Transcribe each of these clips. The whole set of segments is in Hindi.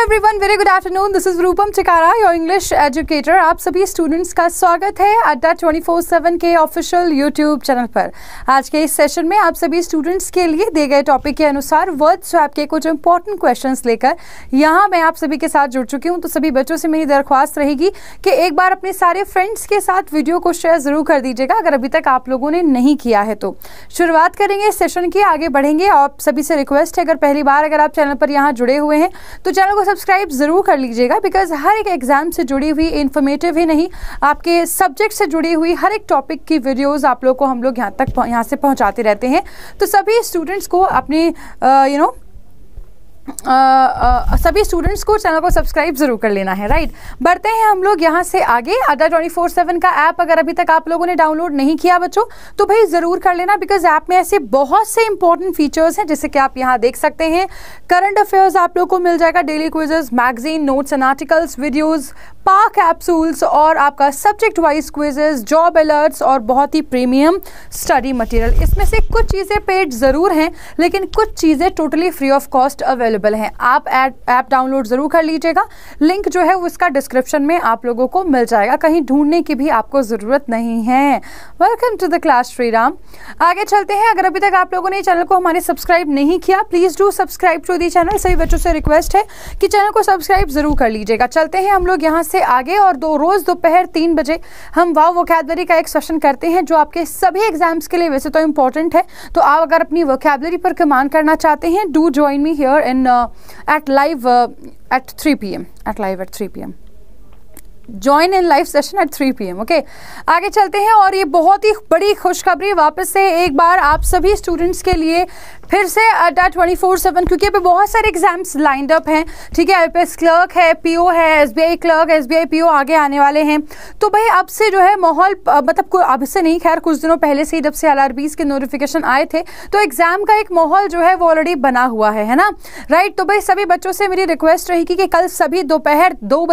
Everyone, very good afternoon. This is Rupam Chikara, your English educator. आप सभी स्टूडेंट्स का स्वागत है अड्डा 24/7 के ऑफिशियल यूट्यूब चैनल पर। आज के इस सेशन में आप सभी स्टूडेंट्स के लिए दिए गए टॉपिक के अनुसार वर्ड स्वैप के कुछ इंपॉर्टेंट क्वेश्चंस लेकर यहाँ मैं आप सभी के साथ जुड़ चुकी हूँ। तो सभी बच्चों से मेरी दरख्वास्त रहेगी कि एक बार अपने सारे फ्रेंड्स के साथ वीडियो को शेयर जरूर कर दीजिएगा अगर अभी तक आप लोगों ने नहीं किया है। तो शुरुआत करेंगे इस सेशन की, आगे बढ़ेंगे। आप सभी से रिक्वेस्ट है, अगर पहली बार अगर आप चैनल पर यहाँ जुड़े हुए हैं तो चैनल को सब्सक्राइब जरूर कर लीजिएगा, बिकॉज हर एक एग्जाम से जुड़ी हुई इन्फॉर्मेटिव ही नहीं, आपके सब्जेक्ट से जुड़ी हुई हर एक टॉपिक की वीडियोस आप लोग को हम लोग यहाँ से पहुँचाते रहते हैं। तो सभी स्टूडेंट्स को अपनी सभी स्टूडेंट्स को चैनल को सब्सक्राइब जरूर कर लेना है। राइट, बढ़ते हैं हम लोग यहाँ से आगे। अड्डा 24/7 का ऐप अगर अभी तक आप लोगों ने डाउनलोड नहीं किया बच्चों तो भाई ज़रूर कर लेना, बिकॉज ऐप में ऐसे बहुत से इंपॉर्टेंट फीचर्स हैं जैसे कि आप यहाँ देख सकते हैं। करंट अफेयर्स आप लोग को मिल जाएगा, daily quizzes, magazine, notes and articles, videos, पा कैप्सूल्स और आपका subject wise quizzes, job alerts और बहुत ही प्रीमियम स्टडी मटेरियल। इसमें से कुछ चीज़ें पेड ज़रूर हैं लेकिन कुछ चीज़ें totally free of cost available हैं। आप ऐप डाउनलोड ज़रूर कर लीजिएगा, लिंक जो है वो इसका डिस्क्रिप्शन में आप लोगों को मिल जाएगा, कहीं ढूंढने की भी आपको ज़रूरत नहीं है। Welcome to the class Shriram. आगे चलते हैं। अगर अभी तक आप लोगों ने चैनल को हमारे सब्सक्राइब नहीं किया, please do subscribe to the channel. सभी बच्चों से रिक्वेस्ट है कि चैनल को सब्सक्राइब जरूर कर लीजिएगा। चलते हैं हम लोग यहाँ से आगे, और रोज दोपहर 3 बजे हम वाव वोकैबुलरी का एक सेशन करते हैं जो आपके सभी एग्जाम्स के लिए वैसे तो इंपॉर्टेंट है। तो आप अगर अपनी वोकैबुलरी पर कमांड करना चाहते हैं, do join me here in at live at 3 p.m. Join in live session at 3 p.m. Okay, आगे चलते हैं। और ये बहुत ही बड़ी खुशखबरी वापस से एक बार आप सभी स्टूडेंट्स के लिए फिर से अड्डा 24/7, क्योंकि अभी बहुत सारे एग्जाम्स लाइंड अप हैं। ठीक है, आईपीएस क्लर्क है, पीओ है, एसबीआई क्लर्क, एसबीआई पीओ आगे आने वाले हैं। तो भाई अब से जो है माहौल, मतलब अब से नहीं, खैर कुछ दिनों पहले से ही जब से एलआरबीस के नोटिफिकेशन आए थे तो एग्जाम का एक माहौल जो है वो ऑलरेडी बना हुआ है ना। राइट, तो भाई सभी बच्चों से मेरी रिक्वेस्ट रहेगी कि कल सभी दोपहर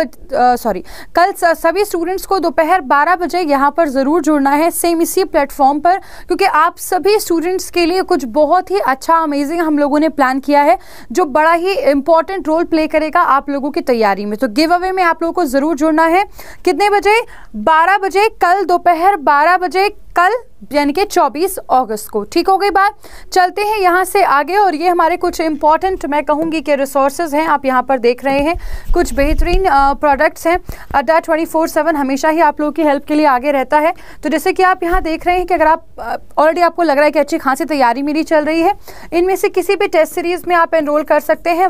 कल सभी स्टूडेंट्स को दोपहर 12 बजे यहाँ पर ज़रूर जुड़ना है, सेम इसी प्लेटफॉर्म पर, क्योंकि आप सभी स्टूडेंट्स के लिए कुछ बहुत ही अच्छा अमेजिंग हम लोगों ने प्लान किया है जो बड़ा ही इंपॉर्टेंट रोल प्ले करेगा आप लोगों की तैयारी में। तो गिव अवे में आप लोगों को ज़रूर जुड़ना है। कितने बजे? 12 बजे, कल दोपहर 12 बजे, कल यानी कि 24 अगस्त को। ठीक हो गई बात। चलते हैं यहाँ से आगे, और ये हमारे कुछ इंपॉर्टेंट मैं कहूँगी कि रिसोर्सेज हैं। आप यहाँ पर देख रहे हैं कुछ बेहतरीन प्रोडक्ट्स हैं। अड्डा 24/7 हमेशा ही आप लोगों की हेल्प के लिए आगे रहता है। तो जैसे कि आप यहाँ देख रहे हैं कि अगर आप ऑलरेडी आपको लग रहा है कि अच्छी खासी तैयारी मेरी चल रही है, इनमें से किसी भी टेस्ट सीरीज़ में आप एनरोल कर सकते हैं।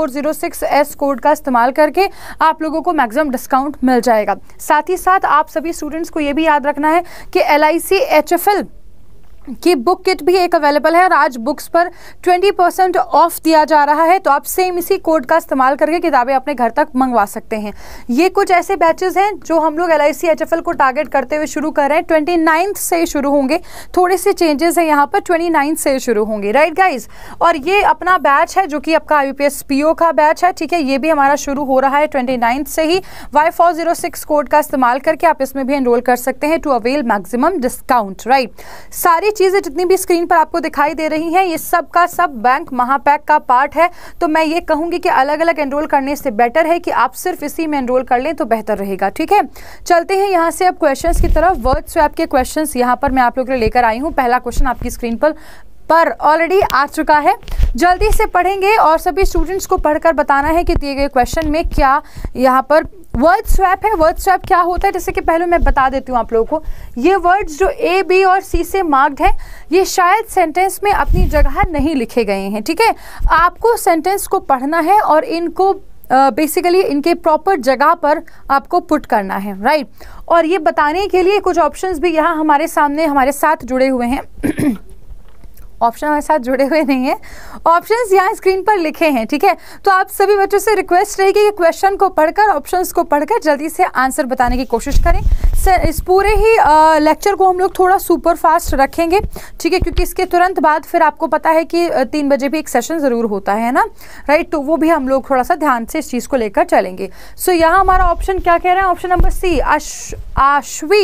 Y406S कोड का इस्तेमाल करके आप लोगों को मैक्सिमम डिस्काउंट मिल जाएगा। साथ ही साथ आप सभी स्टूडेंट्स को ये भी याद रखना है कि LIC HFL की बुक किट भी एक अवेलेबल है और आज बुक्स पर 20% ऑफ दिया जा रहा है। तो आप सेम इसी कोड का इस्तेमाल करके किताबें अपने घर तक मंगवा सकते हैं। ये कुछ ऐसे बैचेस हैं जो हम लोग LIC HFL को टारगेट करते हुए शुरू कर रहे हैं। 29 से शुरू होंगे, थोड़े से चेंजेस हैं यहाँ पर, 29 से शुरू होंगे। राइट गाइज, और ये अपना बैच है जो कि आपका IBPS PO का बैच है। ठीक है, ये भी हमारा शुरू हो रहा है 29 से ही। Y406 कोड का इस्तेमाल करके आप इसमें भी एनरोल कर सकते हैं to avail maximum discount. Right, सारी चीजें जितनी भी स्क्रीन पर आपको दिखाई दे रही हैं ये सब का सब बैंक महापैक का पार्ट है। तो मैं ये कहूंगी कि अलग अलग एनरोल करने से बेटर है कि आप सिर्फ इसी में एनरोल कर लें तो बेहतर रहेगा। ठीक है, चलते हैं यहाँ से अब क्वेश्चंस की तरफ। वर्ड स्वैप के क्वेश्चंस यहाँ पर मैं आप लोगों के लिए लेकर आई हूँ। पहला क्वेश्चन आपकी स्क्रीन पर ऑलरेडी आ चुका है, जल्दी से पढ़ेंगे और सभी स्टूडेंट्स को पढ़कर बताना है कि दिए गए क्वेश्चन में क्या यहाँ पर वर्ड स्वैप है। वर्ड स्वैप क्या होता है, जैसे कि पहले मैं बता देती हूँ आप लोगों को। ये वर्ड्स जो A, B और C से मार्क्ड है, ये शायद सेंटेंस में अपनी जगह नहीं लिखे गए हैं। ठीक है, आपको सेंटेंस को पढ़ना है और इनको बेसिकली इनके प्रॉपर जगह पर आपको पुट करना है। राइट, और ये बताने के लिए कुछ ऑप्शंस भी यहाँ हमारे सामने हमारे साथ जुड़े हुए हैं। ऑप्शन हमारे साथ जुड़े हुए नहीं है, ऑप्शंस यहाँ स्क्रीन पर लिखे हैं। ठीक है, तो आप सभी बच्चों से रिक्वेस्ट रहेगी कि क्वेश्चन को पढ़कर, ऑप्शंस को पढ़कर जल्दी से आंसर बताने की कोशिश करें। इस पूरे ही लेक्चर को हम लोग थोड़ा सुपर फास्ट रखेंगे। ठीक है, क्योंकि इसके तुरंत बाद फिर आपको पता है कि 3 बजे भी एक सेशन ज़रूर होता है ना। राइट, तो वो भी हम लोग थोड़ा सा ध्यान से इस चीज़ को लेकर चलेंगे। सो यहाँ हमारा ऑप्शन क्या कह रहा है? Option number C, Ashvi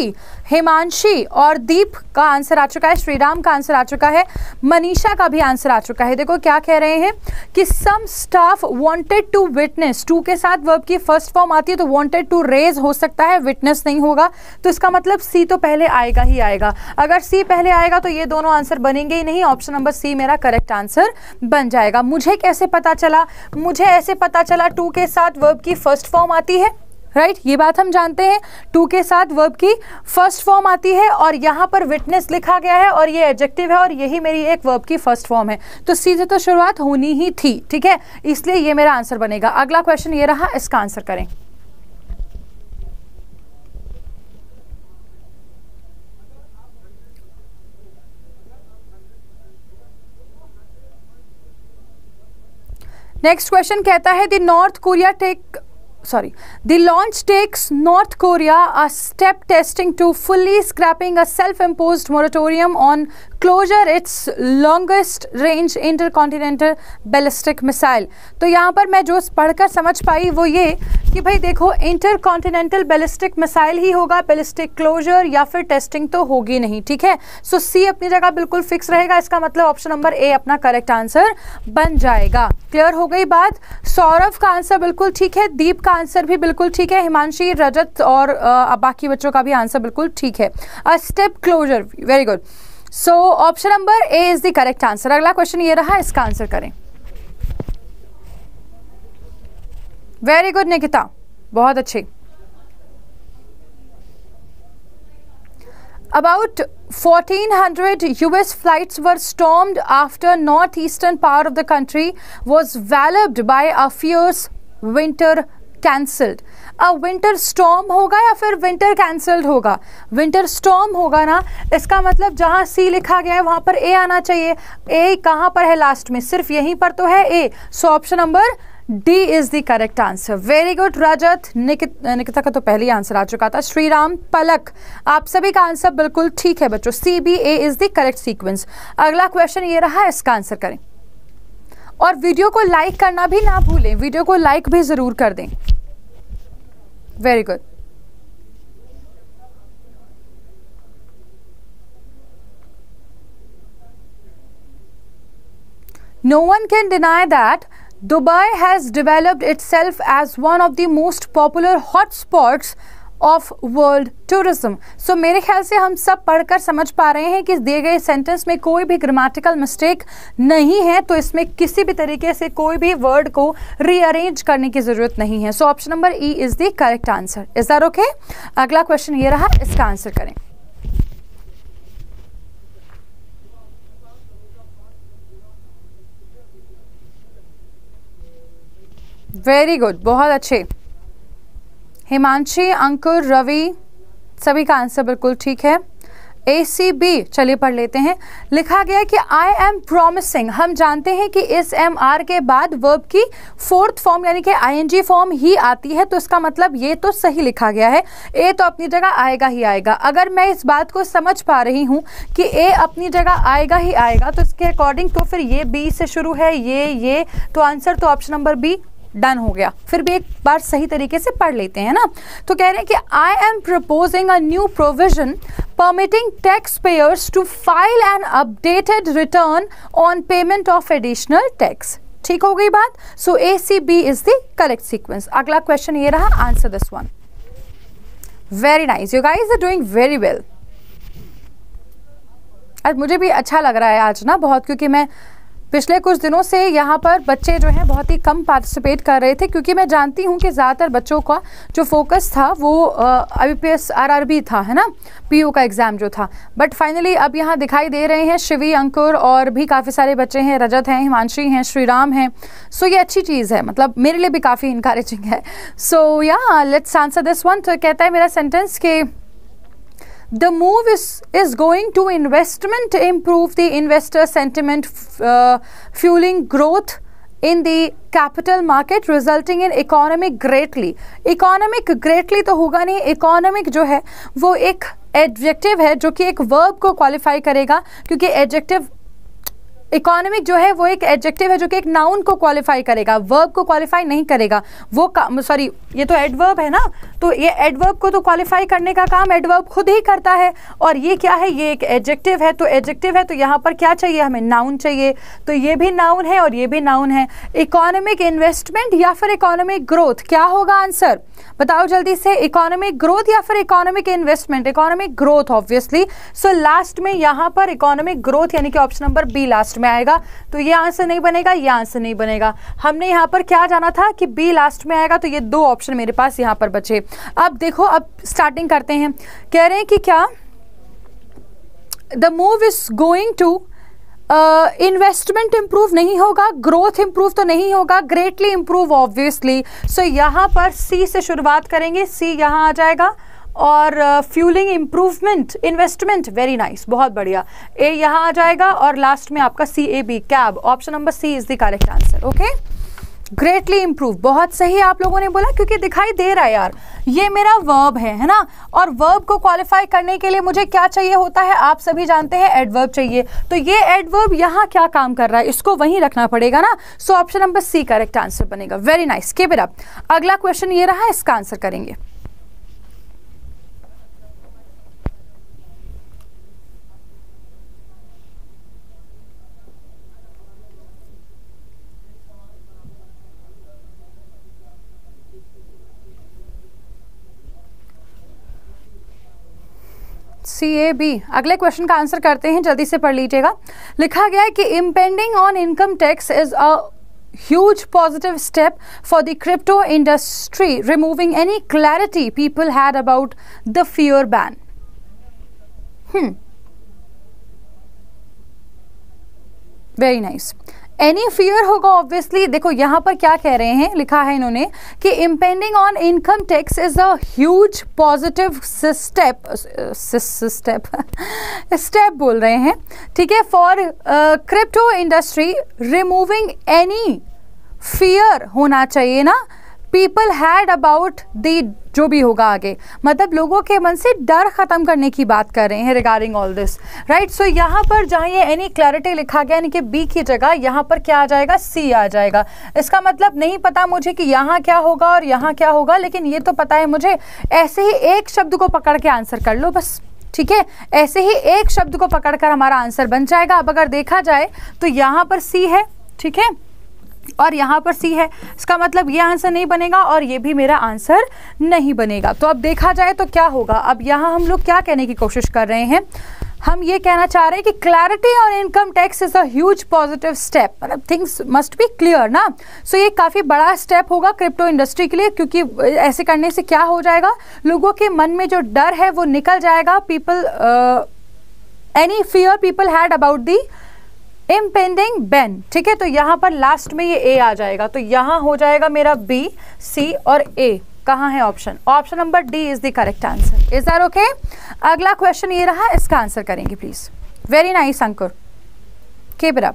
Himanshi और दीप का आंसर आ चुका है, श्रीराम का आंसर आ चुका है, मनीषा का भी आंसर आ चुका है। देखो क्या कह रहे हैं कि some staff wanted to witness, to के साथ वर्ब की फर्स्ट फॉर्म आती है तो वांटेड टू रेज हो सकता है, विटनेस नहीं होगा, तो इसका मतलब सी तो पहले आएगा ही आएगा। अगर सी पहले आएगा तो ये दोनों आंसर बनेंगे ही नहीं, ऑप्शन नंबर सी मेरा करेक्ट आंसर बन जाएगा। मुझे कैसे पता चला? मुझे ऐसे पता चला टू के साथ वर्ब की फर्स्ट फॉर्म आती है, राइट ये बात हम जानते हैं, टू के साथ वर्ब की फर्स्ट फॉर्म आती है और यहाँ पर विटनेस लिखा गया है और ये एडजेक्टिव है और यही मेरी एक वर्ब की फर्स्ट फॉर्म है, तो सी से तो शुरुआत होनी ही थी, ठीक है, इसलिए ये मेरा आंसर बनेगा। अगला क्वेश्चन ये रहा, इसका आंसर करें। नेक्स्ट क्वेश्चन कहता है the launch takes North Korea a step testing to fully scrapping a self-imposed moratorium on closure its longest range intercontinental ballistic missile। तो यहाँ पर मैं जो पढ़कर समझ पाई वो ये कि भाई देखो इंटरकॉन्टिनेंटल बैलिस्टिक मिसाइल ही होगा, बैलिस्टिक क्लोजर या फिर टेस्टिंग तो होगी नहीं, ठीक है। सो सी अपनी जगह बिल्कुल फिक्स रहेगा, इसका मतलब ऑप्शन नंबर ए अपना करेक्ट आंसर बन जाएगा। क्लियर हो गई बात? सौरभ का आंसर बिल्कुल ठीक है, दीप का आंसर भी बिल्कुल ठीक है, हिमांशी, रजत और बाकी बच्चों का भी आंसर बिल्कुल ठीक है। A step closer, very good. So option number A is the correct answer. अगला क्वेश्चन ये रहा, इसका आंसर करें। वेरी गुड निकिता, बहुत अच्छी। About 1400 US flights were stormed after northeastern part of the country was walloped by a fierce winter cancelled। Winter storm होगा या फिर विंटर कैंसल्ड होगा? विंटर स्टॉर्म होगा ना, इसका मतलब जहां सी लिखा गया है वहां पर ए आना चाहिए। ए कहां पर है? लास्ट में, सिर्फ यहीं पर तो है A. So option number D is the correct answer. Very good Rajat. Nikita का तो पहले ही आंसर आ चुका था। श्रीराम, पलक, आप सभी का आंसर बिल्कुल ठीक है बच्चों, C B A is the correct sequence. अगला क्वेश्चन ये रहा, इसका आंसर करें और वीडियो को लाइक करना भी ना भूलें, वीडियो को लाइक भी जरूर कर दें। Very good. No one can deny that Dubai has developed itself as one of the most popular hotspots of world tourism। So मेरे ख्याल से हम सब पढ़कर समझ पा रहे हैं कि दिए गए सेंटेंस में कोई भी ग्रामेटिकल मिस्टेक नहीं है, तो इसमें किसी भी तरीके से कोई भी वर्ड को रीअरेंज करने की जरूरत नहीं है। So option number E is the correct answer. Is that okay? अगला क्वेश्चन ये रहा, इसका आंसर करें। वेरी गुड, बहुत अच्छे। हिमांशी, अंकुर, रवि, सभी का आंसर बिल्कुल ठीक है। ACB, चलिए पढ़ लेते हैं। लिखा गया कि आई एम प्रोमिसिंग। हम जानते हैं कि इस MR के बाद वर्ब की फोर्थ फॉर्म यानी कि ING फॉर्म ही आती है, तो इसका मतलब ये तो सही लिखा गया है, ए तो अपनी जगह आएगा ही आएगा। अगर मैं इस बात को समझ पा रही हूँ कि ए अपनी जगह आएगा ही आएगा, तो इसके अकॉर्डिंग तो फिर ये बी से शुरू है, ये तो आंसर तो ऑप्शन नंबर बी डन हो गया। फिर भी एक बार सही तरीके से पढ़ लेते हैं ना। तो कह रहे हैं कि I am proposing a new provision permitting tax payers to file an updated return on payment of additional tax. ठीक हो गई बात? So ACB is the correct sequence. अगला क्वेश्चन ये रहा, answer this one. Very nice, you guys are doing very well. आज मुझे भी अच्छा लग रहा है आज ना बहुत, क्योंकि मैं पिछले कुछ दिनों से यहाँ पर बच्चे जो हैं बहुत ही कम पार्टिसिपेट कर रहे थे, क्योंकि मैं जानती हूँ कि ज़्यादातर बच्चों का जो फोकस था वो IBPS RRB था, है ना, PO का एग्ज़ाम जो था। बट फाइनली अब यहाँ दिखाई दे रहे हैं शिवी, अंकुर और भी काफ़ी सारे बच्चे हैं, रजत हैं, हिमांशी हैं, श्रीराम हैं। सो ये अच्छी चीज़ है, मतलब मेरे लिए भी काफ़ी इनकरेजिंग है। सो या लेट्स आंसर दिस वन। तो कहता है मेरा सेंटेंस के The move is going to investment improve the investor sentiment, fueling growth in the capital market resulting in economic greatly। economic greatly तो होगा नहीं, economic जो है वो एक adjective है जो कि एक verb को qualify करेगा, क्योंकि adjective इकोनॉमिक जो है वो एक एडजेक्टिव है जो कि एक नाउन को क्वालिफाई करेगा, वर्ब को क्वालिफाई नहीं करेगा। वो सॉरी, ये तो एडवर्ब है ना, तो ये एडवर्ब को तो क्वालिफाई करने का काम एडवर्ब खुद ही करता है। और ये क्या है, ये एक एडजेक्टिव है, तो एडजेक्टिव है तो यहाँ पर क्या चाहिए, हमें नाउन चाहिए। तो ये भी नाउन है और ये भी नाउन है। इकोनॉमिक इन्वेस्टमेंट या फिर इकोनॉमिक ग्रोथ, क्या होगा आंसर, बताओ जल्दी से। इकोनॉमिक ग्रोथ या फिर economic investment? Economic growth obviously. So last में यहाँ पर इकोनॉमिक ग्रोथ यानी कि ऑप्शन नंबर बी लास्ट में आएगा। तो ये आंसर नहीं बनेगा, ये आंसर नहीं बनेगा। हमने यहाँ पर क्या जाना था कि बी लास्ट में आएगा, तो ये दो ऑप्शन मेरे पास यहाँ पर बचे। अब देखो, अब स्टार्टिंग करते हैं। कह रहे हैं कि क्या, the move is going to, investment improve नहीं होगा, ग्रोथ इंप्रूव तो नहीं होगा, ग्रेटली इंप्रूव ऑब्वियसली। सो यहाँ पर सी से शुरुआत करेंगे, सी यहाँ आ जाएगा। और fuelling, improvement, investment, very nice, बहुत बढ़िया। ए यहाँ आ जाएगा और लास्ट में आपका C A B, cab. Option number C is the correct answer. Okay, greatly improve, बहुत सही आप लोगों ने बोला, क्योंकि दिखाई दे रहा है यार ये मेरा वर्ब है ना। और वर्ब को क्वालिफाई करने के लिए मुझे क्या चाहिए होता है, आप सभी जानते हैं, एडवर्ब चाहिए। तो ये एडवर्ब यहाँ क्या काम कर रहा है, इसको वहीं रखना पड़ेगा ना। So option number C correct answer बनेगा। Very nice, keep it up. अगला क्वेश्चन ये रहा, इसका आंसर करेंगे। सी ए बी, अगले क्वेश्चन का आंसर करते हैं, जल्दी से पढ़ लीजिएगा। लिखा गया है कि impending on income tax is a huge positive step for the crypto industry, removing any clarity people had about the fear ban. Very nice. Any fear होगा ऑब्वियसली। देखो यहाँ पर क्या कह रहे हैं, लिखा है इन्होंने कि impending on income tax is a huge positive step बोल रहे हैं, ठीक है, for crypto industry, removing any fear होना चाहिए ना, पीपल हैड अबाउट दी, जो भी होगा आगे, मतलब लोगों के मन से डर खत्म करने की बात कर रहे हैं regarding all this, right. So यहाँ पर जहाँ ये एनी क्लैरिटी लिखा गया यानी कि बी की जगह यहाँ पर क्या आ जाएगा, सी आ जाएगा। इसका मतलब नहीं पता मुझे कि यहाँ क्या होगा और यहाँ क्या होगा, लेकिन ये तो पता है मुझे, ऐसे ही एक शब्द को पकड़ के आंसर कर लो बस, ठीक है, ऐसे ही एक शब्द को पकड़कर हमारा आंसर बन जाएगा। अब अगर देखा जाए तो यहाँ पर सी है, ठीक है, और यहाँ पर सी है, इसका मतलब ये आंसर नहीं बनेगा और ये भी मेरा आंसर नहीं बनेगा। तो अब देखा जाए तो क्या होगा, अब यहाँ हम लोग क्या कहने की कोशिश कर रहे हैं, हम ये कहना चाह रहे हैं कि clarity on income tax is a huge positive step, मतलब थिंग्स मस्ट बी क्लियर ना। सो ये काफ़ी बड़ा स्टेप होगा क्रिप्टो इंडस्ट्री के लिए, क्योंकि ऐसे करने से क्या हो जाएगा, लोगों के मन में जो डर है वो निकल जाएगा। People, any fear people had about the impending ban, ठीक है। तो यहाँ पर लास्ट में ये ए आ जाएगा, तो यहाँ हो जाएगा मेरा बी, सी और ए। कहाँ है option, option number D is the correct answer. Is that okay? अगला क्वेश्चन ये रहा, इसका आंसर करेंगे please. Very nice Ankur, keep it up.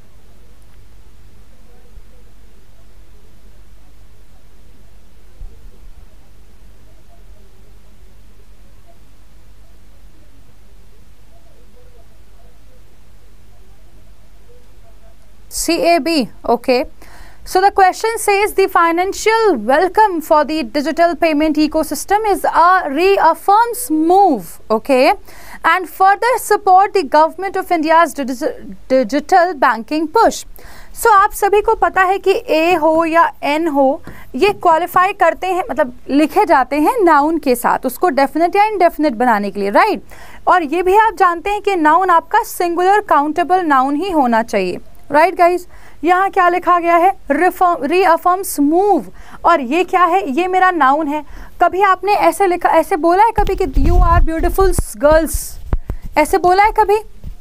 CAB, okay. So the question says the financial welcome for the digital payment ecosystem is a reaffirms move, okay, and further support the government of India's digital banking push. So आप सभी को पता है कि A हो या N हो, ये क्वालिफाई करते हैं, मतलब लिखे जाते हैं नाउन के साथ, उसको डेफिनेट या इनडेफिनेट बनाने के लिए, राइट। और ये भी आप जानते हैं कि नाउन आपका सिंगुलर काउंटेबल नाउन ही होना चाहिए, राइट गाइज। यहाँ क्या लिखा गया है, रीअफर्म्स मूव, और ये क्या है, ये मेरा नाउन है। कभी आपने ऐसे लिखा, ऐसे बोला है कभी कि यू आर ब्यूटिफुल गर्ल्स, ऐसे बोला है कभी?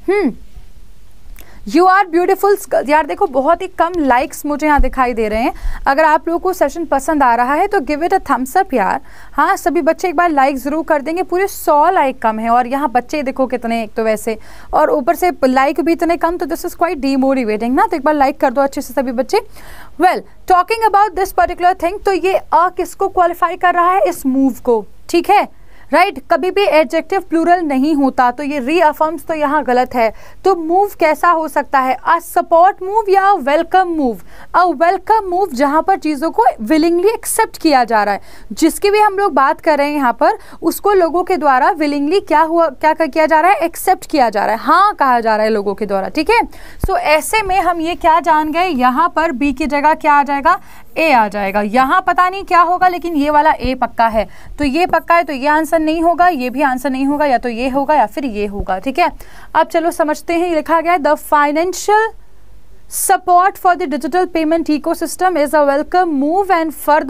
You are beautiful girls. यार देखो बहुत ही कम लाइक्स मुझे यहाँ दिखाई दे रहे हैं। अगर आप लोगों को सेशन पसंद आ रहा है तो give it a thumbs up यार। हाँ सभी बच्चे एक बार लाइक ज़रूर कर देंगे, पूरे 100 लाइक कम है, और यहाँ बच्चे देखो कितने, एक तो वैसे और ऊपर से लाइक भी इतने कम, तो दिस इज़ क्वाइट डीमोटिवेटिंग ना। तो एक बार लाइक कर दो अच्छे से सभी बच्चे। Well talking about this particular thing, तो ये किसको क्वालिफाई कर रहा है, इस मूव को, ठीक है। राइट, कभी भी एडजेक्टिव प्लूरल नहीं होता, तो ये रीअफर्म्स तो यहाँ गलत है। तो मूव कैसा हो सकता है, अ सपोर्ट मूव या welcome move. A welcome move जहाँ पर चीज़ों को विलिंगली एक्सेप्ट किया जा रहा है, जिसकी भी हम लोग बात कर रहे हैं यहाँ पर, उसको लोगों के द्वारा विलिंगली क्या किया जा रहा है, एक्सेप्ट किया जा रहा है, हाँ कहा जा रहा है लोगों के द्वारा, ठीक है। सो ऐसे में हम ये क्या जान गए, यहाँ पर बी की जगह क्या आ जाएगा, ए आ जाएगा। यहाँ पता नहीं क्या होगा, लेकिन ये वाला ए पक्का है, तो ये पक्का है, तो ये आंसर नहीं होगा, ये भी आंसर नहीं होगा, या तो ये होगा या फिर ये होगा, ठीक है। अब चलो समझते हैं, लिखा गया है the financial support for the digital payment ecosystem is a welcome move and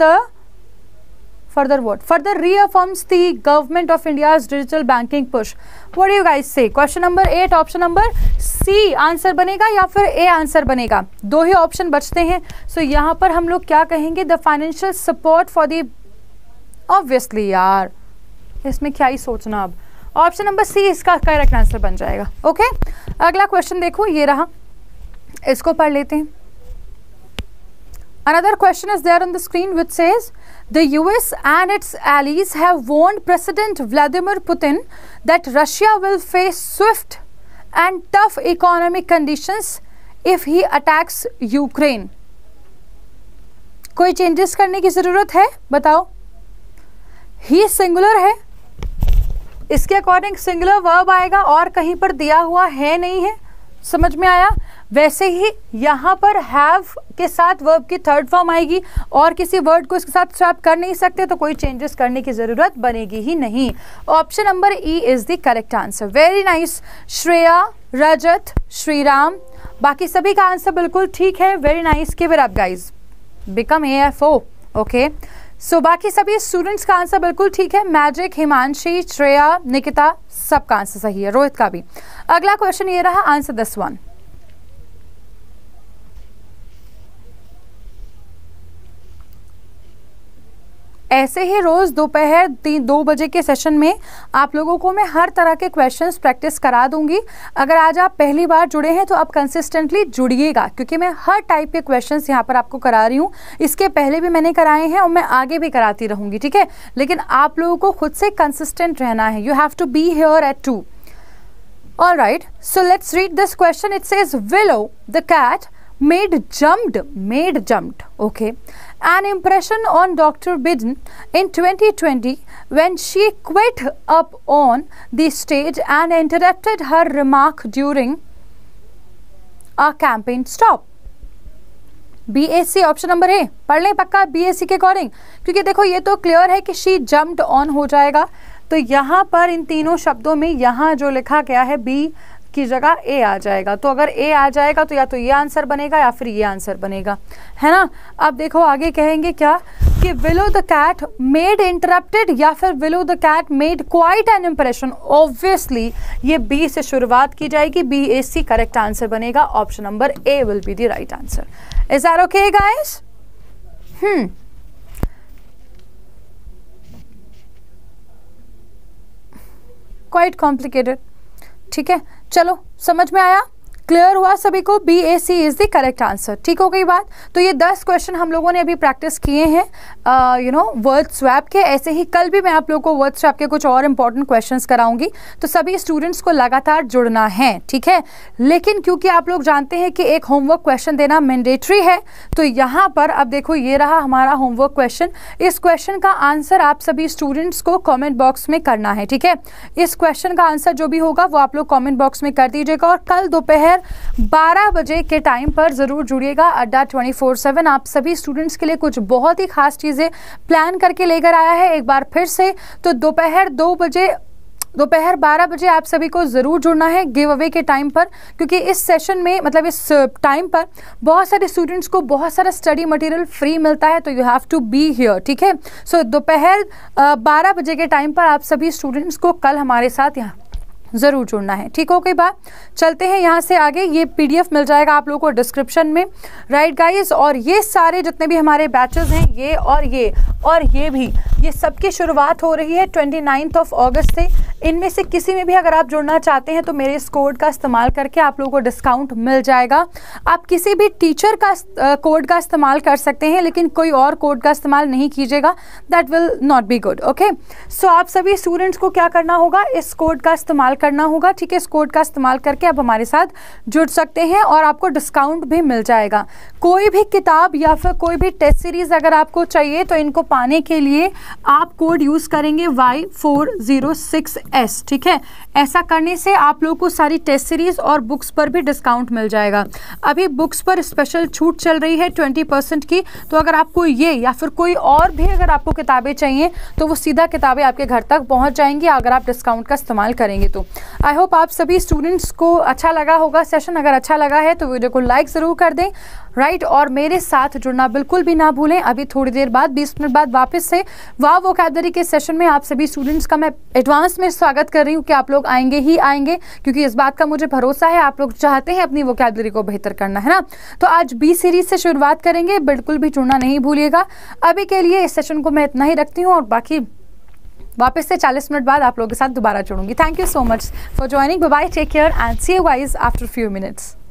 further what? Further reaffirms the government of India's digital banking push. What do you guys say? Question number 8, option number C answer बनेगा या फिर A आंसर बनेगा, दो ही ऑप्शन बचते हैं। सो यहाँ पर हम लोग क्या कहेंगे, the financial support for the, obviously यार इसमें क्या ही सोचना, अब ऑप्शन नंबर सी इसका करेक्ट आंसर बन जाएगा। ओके, अगला क्वेश्चन देखो, ये रहा, इसको पढ़ लेते हैं। Another question is there on the screen which says the US and its allies have warned President Vladimir Putin that Russia will face swift and tough economic conditions if he attacks Ukraine. कोई चेंजेस करने की जरूरत है, बताओ। ही सिंगुलर है, इसके अकॉर्डिंग सिंगुलर वर्ब आएगा और कहीं पर दिया हुआ है नहीं है, समझ में आया। वैसे ही यहाँ पर हैव के साथ वर्ब की थर्ड फॉर्म आएगी और किसी वर्ड को इसके साथ स्वैप कर नहीं सकते, तो कोई चेंजेस करने की जरूरत बनेगी ही नहीं। Option number E is the correct answer. Very nice Shreya, Rajat, Shriram, बाकी सभी का आंसर बिल्कुल ठीक है। Very nice, give it up guys, become AFO। Okay, so बाकी सभी स्टूडेंट्स का आंसर बिल्कुल ठीक है। मैजिक, हिमांशी, श्रेया, निकिता, सबका आंसर सही है, रोहित का भी। अगला क्वेश्चन ये रहा, आंसर दिस वन। ऐसे ही रोज दोपहर 2 बजे के सेशन में आप लोगों को मैं हर तरह के क्वेश्चंस प्रैक्टिस करा दूंगी। अगर आज आप पहली बार जुड़े हैं तो आप कंसिस्टेंटली जुड़िएगा, क्योंकि मैं हर टाइप के क्वेश्चंस यहाँ पर आपको करा रही हूँ। इसके पहले भी मैंने कराए हैं और मैं आगे भी कराती रहूंगी, ठीक है। लेकिन आप लोगों को खुद से कंसिस्टेंट रहना है। You have to be here at 2। All right, so let's read this question. It says Willow the cat made jumped, okay, an impression on Dr. Biden in 2020 when she quit up on the stage and interrupted her remark during a campaign stop. BAC option number A पढ़ लें पक्का, BAC के अकॉर्डिंग, क्योंकि देखो ये तो क्लियर है कि शी जम्प्ड ऑन हो जाएगा। तो यहाँ पर इन तीनों शब्दों में यहाँ जो लिखा गया है बी की जगह ए आ जाएगा। तो अगर ए आ जाएगा तो या तो ये आंसर बनेगा या फिर ये आंसर बनेगा, है ना। अब देखो आगे कहेंगे क्या कि willow the cat made interrupted या फिर willow the cat made quite an impression. Obviously ये बी से शुरुआत की जाएगी, BAC करेक्ट आंसर बनेगा। Option number A will be the right answer. Is that okay guys? Quite complicated, ठीक है। चलो समझ में आया, क्लियर हुआ सभी को? BAC is the correct answer. ठीक हो गई बात। तो ये 10 क्वेश्चन हम लोगों ने अभी प्रैक्टिस किए हैं वर्ड स्वैप के। ऐसे ही कल भी मैं आप लोगों को वर्ड स्वैप के कुछ और इंपॉर्टेंट क्वेश्चंस कराऊंगी, तो सभी स्टूडेंट्स को लगातार जुड़ना है, ठीक है। लेकिन क्योंकि आप लोग जानते हैं कि एक होमवर्क क्वेश्चन देना मैंडेटरी है, तो यहाँ पर अब देखो ये रहा हमारा होमवर्क क्वेश्चन। इस क्वेश्चन का आंसर आप सभी स्टूडेंट्स को कॉमेंट बॉक्स में करना है, ठीक है। इस क्वेश्चन का आंसर जो भी होगा वो आप लोग कॉमेंट बॉक्स में कर दीजिएगा और कल दोपहर 12 बजे के टाइम पर जरूर जुड़िएगा। अड्डा 24/7 आप सभी स्टूडेंट्स के लिए कुछ बहुत ही खास चीजें प्लान करके लेकर आया है एक बार फिर से। तो दोपहर 12 बजे आप सभी को जरूर जुड़ना है गिव अवे के टाइम पर, क्योंकि इस सेशन में मतलब इस टाइम पर बहुत सारे स्टूडेंट्स को बहुत सारा स्टडी मटेरियल फ्री मिलता है। तो you have to be here, ठीक है। सो दोपहर 12 बजे के टाइम पर आप सभी स्टूडेंट्स को कल हमारे साथ यहाँ जरूर जुड़ना है, ठीक हो गई बात। चलते हैं यहाँ से आगे। ये PDF मिल जाएगा आप लोगों को डिस्क्रिप्शन में, राइट गाइस। और ये सारे जितने भी हमारे बैचेस हैं, ये भी, ये सबकी शुरुआत हो रही है 29 अगस्त से। इनमें से किसी में भी अगर आप जुड़ना चाहते हैं तो मेरे इस कोड का इस्तेमाल करके आप लोगों को डिस्काउंट मिल जाएगा। आप किसी भी टीचर का कोड का इस्तेमाल कर सकते हैं, लेकिन कोई और कोड का इस्तेमाल नहीं कीजिएगा, that will not be good. Okay, so आप सभी स्टूडेंट्स को क्या करना होगा, इस कोड का इस्तेमाल करना होगा। ठीक है, इस कोड का इस्तेमाल करके आप हमारे साथ जुड़ सकते हैं और आपको डिस्काउंट भी मिल जाएगा। कोई भी किताब या फिर कोई भी टेस्ट सीरीज अगर आपको चाहिए तो इनको पाने के लिए आप कोड यूज करेंगे Y406S। ठीक है, ऐसा करने से आप लोगों को सारी टेस्ट सीरीज और बुक्स पर भी डिस्काउंट मिल जाएगा। अभी बुक्स पर स्पेशल छूट चल रही है 20% की, तो अगर आपको ये या फिर कोई और भी अगर आपको किताबें चाहिए तो वो सीधा किताबें आपके घर तक पहुंच जाएंगी अगर आप डिस्काउंट का इस्तेमाल करेंगे। तो आई होप आप सभी स्टूडेंट्स को अच्छा लगा होगा सेशन। अगर अच्छा लगा है तो वीडियो को लाइक ज़रूर कर दें, राइट, और मेरे साथ जुड़ना बिल्कुल भी ना भूलें। अभी थोड़ी देर बाद 20 मिनट बाद वापस से वाव वोकैबुलरी के सेशन में आप सभी स्टूडेंट्स का मैं एडवांस में स्वागत कर रही हूँ कि आप लोग आएंगे ही आएंगे, क्योंकि इस बात का मुझे भरोसा है आप लोग चाहते हैं अपनी वोकैबुलरी को बेहतर करना, है ना। तो आज बी सीरीज से शुरुआत करेंगे, बिल्कुल भी जुड़ना नहीं भूलिएगा। अभी के लिए इस सेशन को मैं इतना ही रखती हूँ और बाकी वापस से 40 मिनट बाद आप लोगों के साथ दोबारा जुड़ूंगी। Thank you so much for joining, bye bye, take care and see you guys after few minutes.